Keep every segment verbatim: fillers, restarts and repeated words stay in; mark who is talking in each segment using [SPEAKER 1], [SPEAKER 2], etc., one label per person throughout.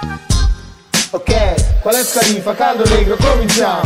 [SPEAKER 1] Ok, qual è Scarifa? Caldo negro, cominciamo.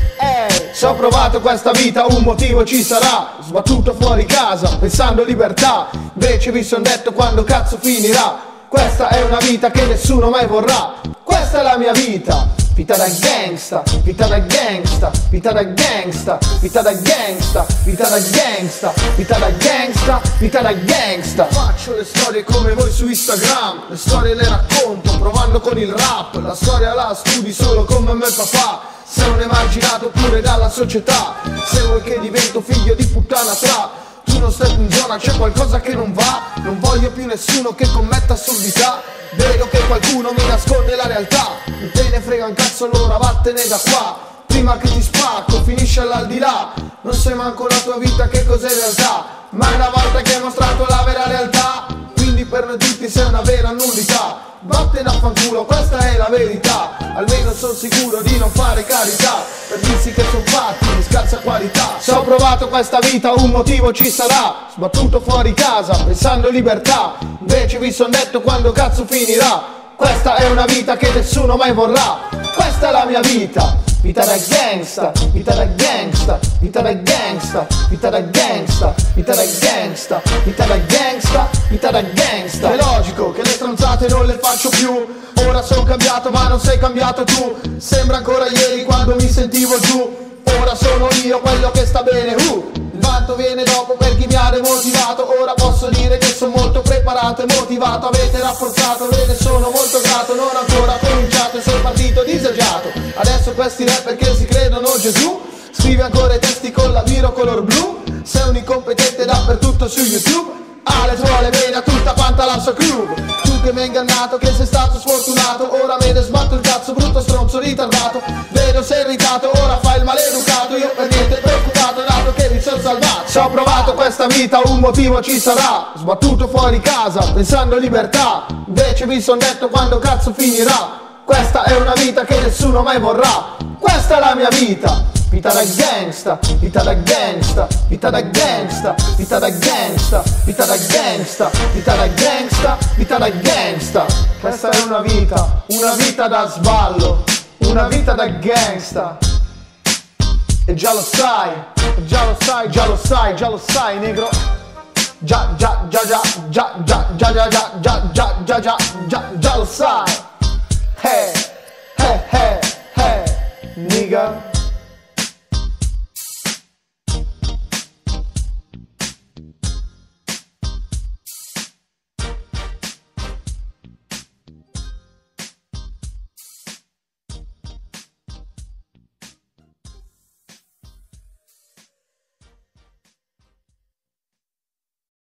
[SPEAKER 1] Eh, se ho provato questa vita un motivo ci sarà. Sbattuto fuori casa, pensando libertà. Invece vi son detto quando cazzo finirà. Questa è una vita che nessuno mai vorrà. Questa è la mia vita. Vita da gangsta, vita da gangsta, vita da gangsta, vita da gangsta, vita da gangsta, vita da gangsta, vita da gangsta. Faccio le storie come voi su Instagram, le storie le racconto provando con il rap. La storia la studi solo con mamma e papà. Sei un emarginato pure dalla società. Se vuoi che divento figlio di puttana tra. Tu non stai in zona, c'è qualcosa che non va. Non voglio più nessuno che commetta assurdità. Vedo che qualcuno mi nasconde la realtà. Non te ne frega un cazzo, allora vattene da qua. Prima che ti spacco, finisce all'aldilà. Non sai manco la tua vita che cos'è in realtà. Ma una volta che hai mostrato la vera realtà, quindi per noi tutti sei una vera nullità. Vattene a fanculo, questa è la verità. Almeno sono sicuro di non fare carità. Per dirsi che sono fatti di scarsa qualità. Se ho provato questa vita un motivo ci sarà. Sbattuto fuori casa, pensando libertà. Invece vi son detto quando cazzo finirà. Questa è una vita che nessuno mai vorrà. Questa è la mia vita. Vita da gangsta, vita da gangsta, vita da gangsta, vita da gangsta, vita da gangsta, vita da gangsta, vita da gangsta. È logico che le stronzate non le faccio più. Ora sono cambiato ma non sei cambiato tu. Sembra ancora ieri quando mi sentivo giù. Ora sono io quello che sta bene, uh. Il vanto viene dopo per chi mi ha demotivato. Ora posso dire che sono molto preparato e motivato. Avete rafforzato, ve ne sono molto grato. Non ho ancora cominciato e sono partito disagiato. Adesso questi rapper che si credono Gesù. Scrive ancora i testi con la miro color blu. Sei un incompetente dappertutto su YouTube. Ha le suole bene a tutta quanta la sua crew. Tu che mi hai ingannato, che sei stato sfortunato. Ora me ne sbatto il cazzo, brutto stronzo ritardato. Vedo sei irritato, ora fai il maleducato. Io per niente preoccupato, dato che mi sono salvato. Se ho provato questa vita un motivo ci sarà. Sbattuto fuori casa, pensando libertà. Invece mi son detto quando cazzo finirà. Questa è una vita che nessuno mai vorrà. Questa è la mia vita. Vita da gangsta, vita da gangsta, vita da gangsta, vita da gangsta, vita da gangsta, vita da gangsta, vita da gangsta. Questa è una vita, una vita da sballo, una vita da gangsta. E già lo sai, già lo sai, già lo sai, già lo sai, negro. Già, già, già, già, già, già, già, già, già, già, già, già, già, già, già lo sai. Hey, hey, hey, hey, nigga.